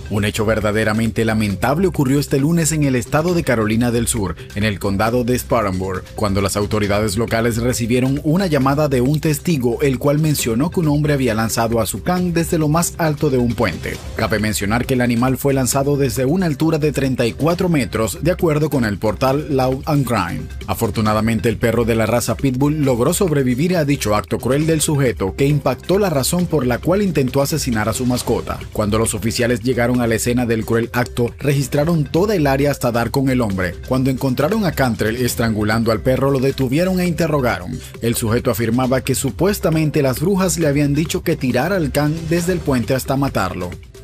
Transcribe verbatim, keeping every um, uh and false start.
Un hecho verdaderamente lamentable ocurrió este lunes en el estado de Carolina del Sur, en el condado de Spartanburg, cuando las autoridades locales recibieron una llamada de un testigo, el cual mencionó que un hombre había lanzado a su can desde lo más alto de un puente. Cabe mencionar que el animal fue lanzado desde una altura de treinta y cuatro metros, de acuerdo con el portal Law and Crime. Afortunadamente, el perro de la raza Pitbull logró sobrevivir a dicho acto cruel del sujeto, que impactó la razón por la cual intentó asesinar a su mascota. Cuando los oficiales llegaron a la escena del cruel acto, registraron toda el área hasta dar con el hombre. Cuando encontraron a Cantrell estrangulando al perro, lo detuvieron e interrogaron. El sujeto afirmaba que supuestamente las brujas le habían dicho que tirara al can desde el puente hasta matarlo.